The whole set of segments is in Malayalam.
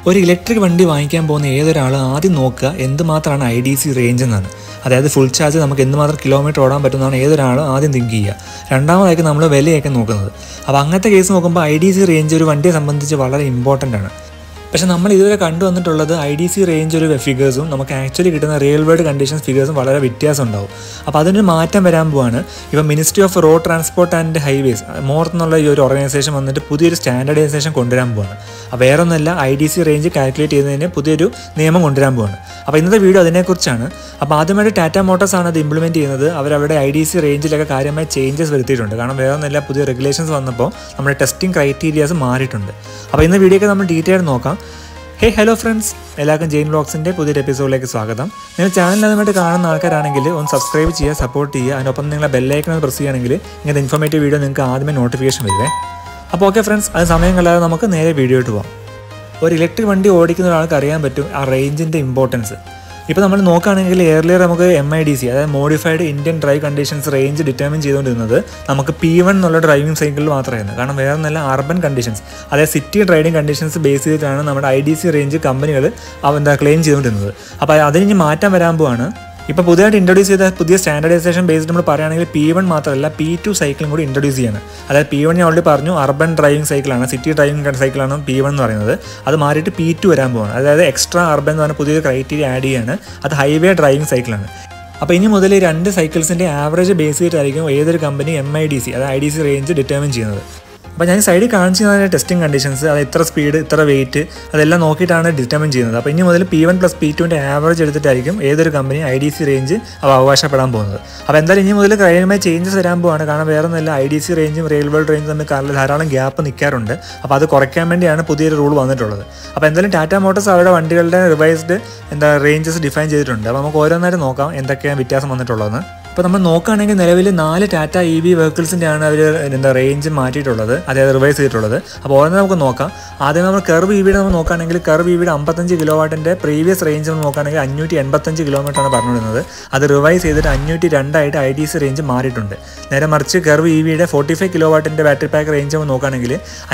ഒരു ഇലക്ട്രിക് വണ്ടി വാങ്ങിക്കാൻ പോകുന്ന ഏതൊരാൾ ആദ്യം നോക്കുക എന്തുമാത്രമാണ് IDC റേഞ്ച് എന്നാണ്. അതായത് ഫുൾ ചാർജ് നമുക്ക് എന്തുമാത്രം കിലോമീറ്റർ ഓടാൻ പറ്റുന്നതാണ് ഏതൊരാൾ ആദ്യം തിങ്ക് ചെയ്യുക. രണ്ടാമതായിട്ട് നമ്മൾ വിലയൊക്കെ നോക്കുന്നത്. അപ്പോൾ അങ്ങനത്തെ കേസ് നോക്കുമ്പോൾ IDC റേഞ്ച് ഒരു വണ്ടിയെ സംബന്ധിച്ച് വളരെ ഇമ്പോർട്ടൻ്റ് ആണ്. പക്ഷേ നമ്മൾ ഇതുവരെ കണ്ടുവന്നിട്ടുള്ളത് IDC റേഞ്ച് ഒരു ഫിഗേഴ്സും നമുക്ക് ആക്ച്വലി കിട്ടുന്ന റിയൽ വേൾഡ് കണ്ടീഷൻസ് ഫിഗേഴ്സും വളരെ വ്യത്യാസം ഉണ്ടാവും. അപ്പോൾ അതിനൊരു മാറ്റം വരാൻ പോവാണ്. ഇപ്പം ministry of road transport and highways MoRTH എന്നുള്ള ഈ ഒരു ഓർഗനൈസേഷൻ വന്നിട്ട് പുതിയൊരു സ്റ്റാൻഡർഡൈസേഷൻ കൊണ്ടുവരാൻ പോവാണ്. അപ്പോൾ വേറെ ഒന്നല്ല, IDC റേഞ്ച് കാൽക്കുലേറ്റ് ചെയ്യുന്നതിന് പുതിയൊരു നിയമം കൊണ്ടുവരാൻ പോവാണ്. അപ്പോൾ ഇന്നത്തെ വീഡിയോ അതിനെക്കുറിച്ചാണ്. അപ്പോൾ ആദ്യമായിട്ട് ടാറ്റ മോട്ടോഴ്സ് ആണ് അത് ഇംപ്ലിമെൻറ്റ് ചെയ്യുന്നത്. അവരവിടെ IDC റേഞ്ചിലൊക്കെ കാര്യമായ ചേഞ്ചസ് വരുത്തിയിട്ടുണ്ട്. കാരണം വേറെ ഒന്നല്ല, പുതിയ റെഗുലേഷൻസ് വന്നപ്പോൾ നമ്മുടെ ടെസ്റ്റിംഗ് ക്രൈറ്റീരിയാസ് മാറിയിട്ടുണ്ട്. അപ്പോൾ ഇന്ന് വീഡിയോയ്ക്ക് നമ്മൾ ഡീറ്റെയിൽ നോക്കാം. ഹലോ ഫ്രണ്ട്സ്, എല്ലാവർക്കും ജെയിൻ വ്ളോഗ്സിൻ്റെ പുതിയൊരു എപ്പിസോഡിലേക്ക് സ്വാഗതം. നിങ്ങൾ ചാനൽ ആദ്യമായിട്ട് കാണുന്ന ആൾക്കാരാണെങ്കിൽ ഒന്ന് സബ്സ്ക്രൈബ് ചെയ്യുക, സപ്പോർട്ട് ചെയ്യുക. അതിനൊപ്പം നിങ്ങളെ ബെല്ലൈക്കൺ പ്രസ് ചെയ്യുകയാണെങ്കിൽ ഇങ്ങനത്തെ ഇൻഫോർമേറ്റീവ് വീഡിയോ നിങ്ങൾക്ക് ആദ്യമേ നോട്ടിഫിക്കേഷൻ വരുവേ. അപ്പോൾ ഓക്കെ ഫ്രണ്ട്സ്, അത് സമയം കളയാതെ നമുക്ക് നേരെ വീഡിയോയിട്ട് പോകാം. ഒരു ഇലക്ട്രിക് വണ്ടി ഓടിക്കുന്ന ഒരാൾക്ക് അറിയാൻ പറ്റും ആ റേഞ്ചിൻ്റെ ഇമ്പോർട്ടൻസ്. ഇപ്പോൾ നമ്മൾ നോക്കുകയാണെങ്കിൽ ഏർലിയർ നമുക്ക് MIDC അതായത് modified Indian drive conditions range determine ചെയ്തുകൊണ്ടിരുന്നത് നമുക്ക് P1 എന്നുള്ള ഡ്രൈവിംഗ് സൈക്കിളിൽ മാത്രമായിരുന്നു. കാരണം വേറെ നല്ല അർബൻ കണ്ടീഷൻസ് അതായത് സിറ്റി ഡ്രൈവിംഗ് കണ്ടീഷൻസ് ബേസ് ചെയ്തിട്ടാണ് നമ്മുടെ IDC റേഞ്ച് കമ്പനികൾ ക്ലെയിം ചെയ്തുകൊണ്ടിരുന്നത്. അപ്പോൾ അതിന് മാറ്റം വരാൻ പോവാണ്. ഇപ്പോൾ പുതിയതായിട്ട് ഇൻട്രൊഡ്യൂസ് ചെയ്ത പുതിയ സ്റ്റാൻഡർഡൈസേഷൻ ബേസ്ഡ് നമ്മൾ പറയുകയാണെങ്കിൽ P1 മാത്രമല്ല P2 സൈക്കിളും കൂടി ഇൻട്രൊഡ്യൂസ് ചെയ്യാണ്. അതായത് P1 ഞാൻ ഓൾറെഡി പറഞ്ഞു അർബൻ ഡ്രൈവിംഗ് സൈക്കിളാണ്, സിറ്റി ഡ്രൈവിംഗ് സൈക്കിളാണ് P1 എന്ന് പറയുന്നത്. അത് മാറിയിട്ട് P2 വരാൻ പോവാണ്. അതായത് എക്സ്ട്രാ അർബൻ എന്ന് പറഞ്ഞ പുതിയൊരു ക്രൈറ്റീരിയ ആഡ് ചെയ്യാണ്. അത് ഹൈവേ ഡ്രൈവിംഗ് സൈക്കിളാണ്. അപ്പോൾ ഇനി മുതൽ ഈ രണ്ട് സൈക്കിൾസിൻ്റെ ആവറേജ് ബേസ് ചെയ്തിട്ടായിരിക്കും ഏതൊരു കമ്പനി MIDC അതായത് IDC റേഞ്ച് ഡിറ്റർമിൻ ചെയ്യുന്നത്. അപ്പോൾ ഞാൻ സൈഡിൽ കാണിച്ചു തന്ന ടെസ്റ്റിംഗ് കണ്ടീഷൻസ്, അത് ഇത്ര സ്പീഡ് ഇത്ര വെയിറ്റ് അതെല്ലാം നോക്കിയിട്ടാണ് ഡിറ്റർമിൻ ചെയ്യുന്നത്. അപ്പോൾ ഇനി മുതൽ P1 + P2ൻ്റെ ആവറേജ് എടുത്തിട്ടായിരിക്കും ഏതൊരു കമ്പനി IDC റേഞ്ച് അവകാശപ്പെടാൻ പോകുന്നത്. അപ്പോൾ എന്തായാലും ഇനി മുതൽ കാര്യമായ ചേഞ്ചസ് വരാൻ പോവാണ്. കാരണം വേറെ ഒന്നുമില്ല, IDC റേഞ്ചും റിയൽ വേൾഡ് റേഞ്ചും തമ്മിൽ ധാരാളം ഗ്യാപ്പ് നിൽക്കാറുണ്ട്. അപ്പോൾ അത് കുറയ്ക്കാൻ വേണ്ടിയാണ് പുതിയൊരു റൂൾ വന്നിട്ടുള്ളത്. അപ്പോൾ എന്തായാലും ടാറ്റ മോട്ടോഴ്സ് അവരുടെ വണ്ടികളുടെ റിവൈസ്ഡ് റേഞ്ചസ് ഡിഫൈൻ ചെയ്തിട്ടുണ്ട്. അപ്പോൾ നമുക്ക് ഓരോന്നായിട്ട് നോക്കാം എന്തൊക്കെയാണ് വ്യത്യാസം വന്നിട്ടുള്ളതെന്ന്. ഇപ്പോൾ നമ്മൾ നോക്കുകയാണെങ്കിൽ നിലവിൽ 4 ടാറ്റ EV വെഹിക്കിൾസിൻ്റെയാണ് അവർ റേഞ്ച് മാറ്റിയിട്ടുള്ളത്, അതായത് റിവൈസ് ചെയ്തിട്ടുള്ളത്. അപ്പോൾ ഓരോന്നും നമുക്ക് നോക്കാം. ആദ്യം നമ്മൾ കർവ് EVയുടെ നമ്മൾ നോക്കുകയാണെങ്കിൽ കർവ് EVയുടെ 55 കിലോവാട്ടിൻ്റെ പ്രീവിയസ് റേഞ്ച് നമ്മൾ നോക്കുകയാണെങ്കിൽ 585 കിലോമീറ്ററാണ് പറഞ്ഞുകൊണ്ടിരുന്നത്. അത് റിവൈസ് ചെയ്തിട്ട് 502 ആയിട്ട് IDC റേഞ്ച് മാറിയിട്ടുണ്ട്. നേരെ മറിച്ച് കർവ് EVയുടെ 45 കിലോവാട്ടിൻ്റെ ബാറ്ററി പാക്ക് റേഞ്ച് നമ്മൾ നോക്കുകയാണെങ്കിൽ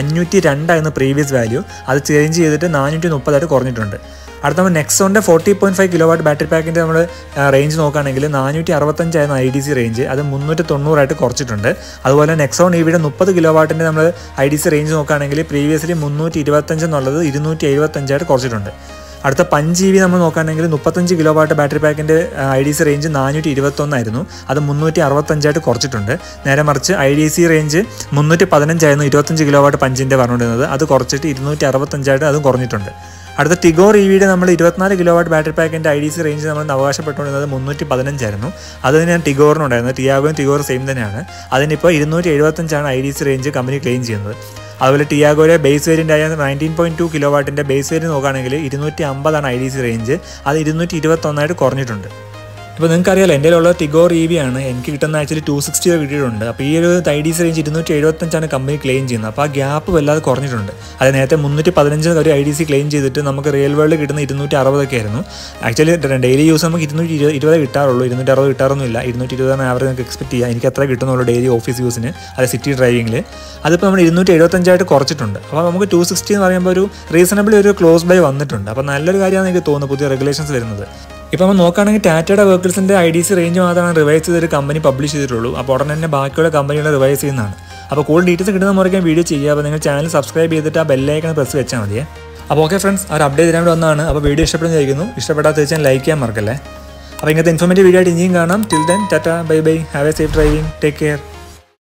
502 ആയിരുന്നു പ്രീവിയസ് വാല്യൂ. അത് ചേഞ്ച് ചെയ്തിട്ട് 430 ആയിട്ട് കുറഞ്ഞിട്ടുണ്ട്. അടുത്ത നമ്മൾ നെക്സോണിൻ്റെ 40.5 കിലോവാട്ട് ബാറ്ററി പാക്കിൻ്റെ നമ്മൾ റേഞ്ച് നോക്കുകയാണെങ്കിൽ 465 ആയിരുന്നു IDC റേഞ്ച്. അത് 390 ആയിട്ട് കുറച്ചിട്ടുണ്ട്. അതുപോലെ നെക്സോൺ EVയുടെ 30 കിലോവാട്ടിൻ്റെ നമ്മൾ IDC റേഞ്ച് നോക്കുകയാണെങ്കിൽ പ്രീവിയസ്ലി 325 എന്നുള്ളത് 275 ആയിട്ട് കുറച്ചിട്ടുണ്ട്. അടുത്ത പഞ്ച് EV നമ്മൾ നോക്കുകയാണെങ്കിൽ 35 കിലോവാട്ട് ബാറ്ററി പാക്കിൻ്റെ IDC റേഞ്ച് 421 ആയിരുന്നു. അത് 365 ആയിട്ട് കുറച്ചിട്ടുണ്ട്. നേരെ മറിച്ച് IDC റേഞ്ച് 315 ആയിരുന്നു 25 കിലോവാട്ട് പഞ്ചിൻ്റെ പറഞ്ഞുകൊണ്ടിരുന്നത്. അത് കുറച്ചിട്ട് 265 ആയിട്ട് അതും കുറഞ്ഞിട്ടുണ്ട്. അടുത്ത ടിഗോർ EVയുടെ നമ്മൾ 24 കിലോവാട്ട് ബാറ്ററി പാക്കിൻ്റെ IDC റേഞ്ച് നമ്മൾ അവകാശപ്പെട്ടുകൊണ്ടിരുന്നത് 315 ആയിരുന്നു. അത് തന്നെയാണ് ടിഗോറിനുണ്ടായിരുന്നത്. ടിയാഗോയും ടിഗോറും സെയിം തന്നെയാണ്. അതിനിപ്പോൾ 275 ആണ് IDC റേഞ്ച് കമ്പനി ക്ലെയിം ചെയ്യുന്നത്. അതുപോലെ ടിയാഗോയുടെ ബേസ് വേരിയൻ്റ് ആയ 19.2 കിലോവാട്ടിൻ്റെ ബേസ് വേരിയൻറ്റ് നോക്കുകയാണെങ്കിൽ 250 ആണ് IDC റേഞ്ച്. അത് 221 ആയിട്ട് കുറഞ്ഞിട്ടുണ്ട്. ഇപ്പോൾ നിങ്ങൾക്കറിയാലോ എൻ്റെ ഉള്ള ടിഗോർ EV ആണ്. എനിക്ക് കിട്ടുന്ന ആക്ച്വലി 260 കിട്ടിയിട്ടുണ്ട്. അപ്പോൾ ഈ ഒരു IDC റേഞ്ച് 275 ആണ് കമ്പനി ക്ലെയിം ചെയ്യുന്നത്. അപ്പോൾ ആ ഗ്യാപ്പ് വല്ലാതെ കുറഞ്ഞിട്ടുണ്ട്. അത് നേരത്തെ 315 ഒരു IDC ക്ലെയിം ചെയ്തിട്ട് നമുക്ക് റിയൽ വേൾഡ് കിട്ടുന്ന 260 ആയിരുന്നു. ആക്ച്വലി ഡെയിലി യൂസ് നമുക്ക് 220 കിട്ടാറുള്ളൂ, 260 കിട്ടാറൊന്നുമില്ല. 220 ആവറേജ് നമുക്ക് എക്സ്പെക്ട് ചെയ്യാം. എനിക്ക് അത്ര കിട്ടുന്നുള്ളൂ ഡെയിലി ഓഫീസ് യൂസിന്, അത് സിറ്റി ഡ്രൈവിങ്ങിൽ. അതിപ്പോൾ നമ്മൾ 275 ആയിട്ട് കുറച്ചിട്ടുണ്ട്. അപ്പോൾ നമുക്ക് 260 എന്ന് പറയുമ്പോൾ ഒരു റീസണബിൾ ഒരു ക്ലോസ് ബൈ വന്നിട്ടുണ്ട്. അപ്പോൾ നല്ലൊരു കാര്യമാണ് എനിക്ക് തോന്നുന്നത് പുതിയ റെഗുലേഷൻസ് വരുന്നത്. ഇപ്പോൾ നമ്മൾ നോക്കുകയാണെങ്കിൽ ടാറ്റയുടെ വെഹിക്കിൾസിൻ്റെ IDC റേഞ്ച് മാത്രമാണ് റിവൈസ് ചെയ്തൊരു കമ്പനി പബ്ലിഷ് ചെയ്തിട്ടുള്ളൂ. അപ്പോൾ ഉടനെ തന്നെ ബാക്കിയുള്ള കമ്പനികൾ റിവൈസ് ചെയ്യുന്നതാണ്. അപ്പോൾ കൂടുതൽ ഡീറ്റെയിൽസ് കിട്ടുന്ന മുറയ്ക്ക് വീഡിയോ ചെയ്യുക. അപ്പോൾ നിങ്ങൾ ചാനൽ സബ്സ്ക്രൈബ് ചെയ്തിട്ട് ആ ബെല്ലൈക്കൺ പ്രസ് വെച്ചാൽ മതിയേ. അപ്പോൾ ഓക്കെ ഫ്രണ്ട്സ്, ആ ഒരു അപ്ഡേറ്റ് തരാൻ വേണ്ടി വന്നതാണ്. അപ്പോൾ വീഡിയോ ഇഷ്ടപ്പെടുന്നതായിരിക്കുന്നു. ഇഷ്ടപ്പെടാത്ത തീർച്ചയായും ലൈക്ക് ചെയ്യാൻ മറക്കല്ലേ. അപ്പോൾ ഇങ്ങനത്തെ ഇൻഫോർമേറ്റീവ് വീഡിയോ ആയിട്ട് ഇനിയും കാണാം. Till then tata, bye bye, have a safe driving, take care.